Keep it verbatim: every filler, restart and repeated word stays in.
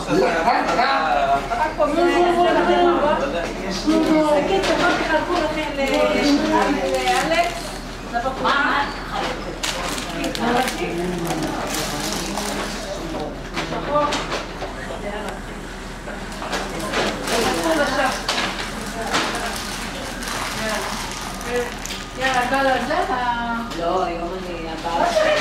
רק פה זה שקית שכל תחלקו לכם לאלכס מה? יאללה, גל הזה? לא, היום אני הבאה